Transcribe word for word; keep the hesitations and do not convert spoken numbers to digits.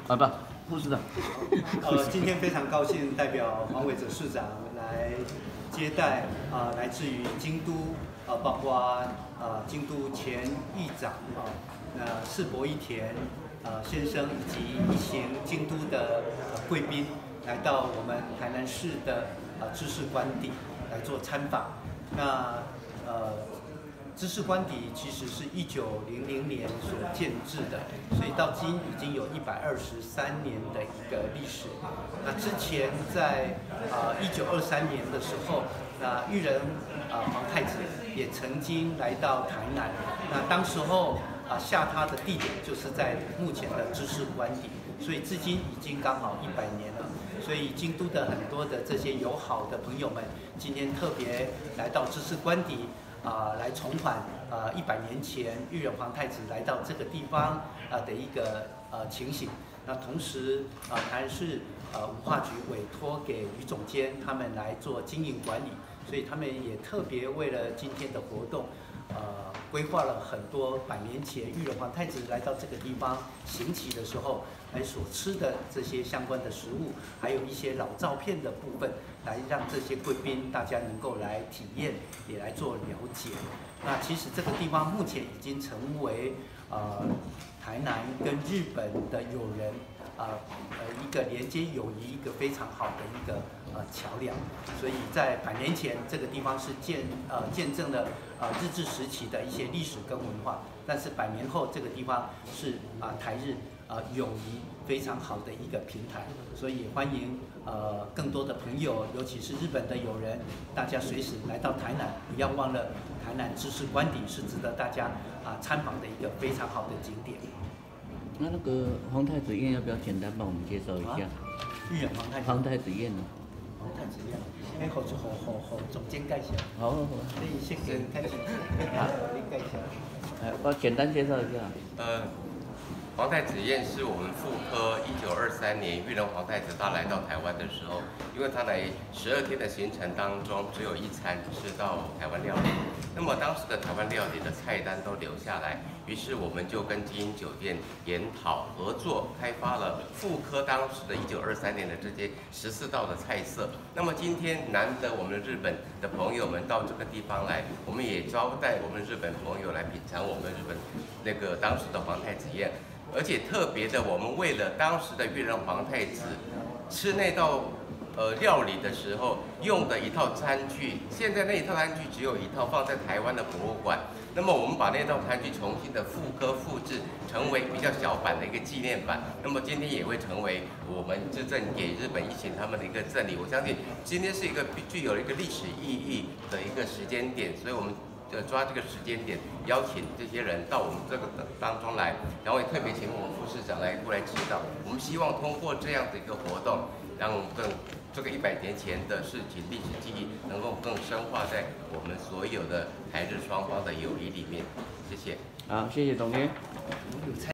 啊不，副市长。 呃，今天非常高兴代表黄伟哲市长来接待啊、呃，来自于京都呃，包括呃京都前议长啊，呃世博一田呃先生以及一行京都的呃贵宾来到我们台南市的呃知识官邸来做参访。那呃。知识官邸其实是一九零零年所建制的，所以到今已经有一百二十三年的一个历史。那之前在啊一九二三年的时候，那裕仁啊皇太子也曾经来到台南，那当时候啊下榻的地点就是在目前的知识官邸，所以至今已经刚好一百年了。所以京都的很多的这些友好的朋友们，今天特别来到知识官邸。啊、呃，来重返呃一百年前裕仁皇太子来到这个地方啊、呃、的一个呃情形。那同时啊、呃，台南市呃文化局委托给于总监他们来做经营管理，所以他们也特别为了今天的活动，呃，规划了很多百年前裕仁皇太子来到这个地方行乞的时候，来所吃的这些相关的食物，还有一些老照片的部分。来让这些贵宾大家能够来体验，也来做了解。那其实这个地方目前已经成为呃台南跟日本的友人啊呃一个连接友谊一个非常好的一个呃桥梁。所以在百年前这个地方是见呃见证了呃日治时期的一些历史跟文化，但是百年后这个地方是啊、呃、台日呃友谊非常好的一个平台，所以欢迎呃更多的朋友，尤其是日本的友人，大家随时来到台南，不要忘了台南知识官邸是值得大家啊、呃、参访的一个非常好的景点。 那那个皇太子宴要不要简单帮我们介绍一下？ 裕仁皇太子。 皇太子宴呢？ 皇太子宴，哎，好好好好总监介绍。 好好好。 你先给开始，啊，你介绍。 哎，我简单介绍一下。 呃。皇太子宴是我们复刻一九二三年裕仁皇太子他来到台湾的时候，因为他来十二天的行程当中只有一餐吃到台湾料理，那么当时的台湾料理的菜单都留下来，于是我们就跟金鹰酒店研讨合作，开发了复刻当时的一九二三年的这些十四道的菜色。那么今天难得我们日本的朋友们到这个地方来，我们也招待我们日本朋友来品尝我们日本那个当时的皇太子宴。而且特别的，我们为了当时的裕仁皇太子吃那道呃料理的时候用的一套餐具，现在那一套餐具只有一套放在台湾的博物馆。那么我们把那套餐具重新的复刻复制，成为比较小版的一个纪念版。那么今天也会成为我们致赠给日本一行他们的一个赠礼。我相信今天是一个具有一个历史意义的一个时间点，所以我们。呃，抓这个时间点，邀请这些人到我们这个当中来，然后也特别请我们副市长来过来指导。我们希望通过这样的一个活动，让更这个一百年前的事情、历史记忆能够更深化在我们所有的台日双方的友谊里面。谢谢。 好，谢谢总监。